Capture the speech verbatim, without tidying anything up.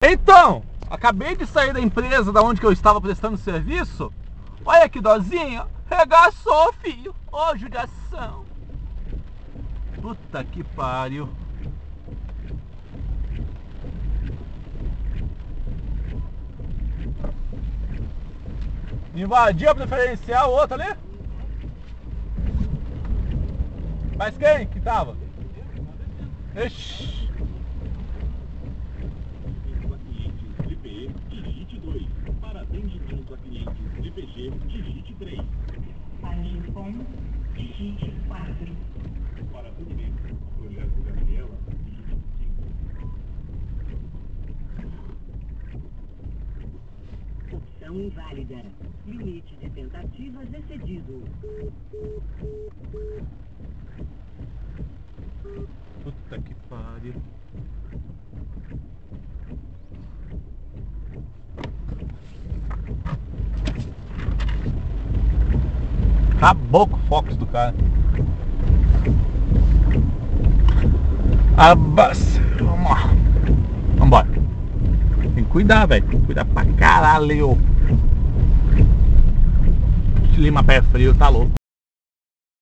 Então, acabei de sair da empresa da onde que eu estava prestando serviço. Olha que dozinha, regaçou, filho. Ô, judiação. Puta que pariu. Invadiu a preferencial, outro ali? Mas quem que tava? Ixi. Digite dois. Para atendimento a clientes D P G, digite três. Para telefone, digite quatro. Para atendimento ao projeto Gabriela, digite cinco. Opção inválida. Limite de tentativas excedido. Puta que pariu. Acabou com o Fox do cara. Abas. Vamos lá. Vambora. Tem que cuidar, velho. Tem que cuidar pra caralho. Clima pé frio, tá louco.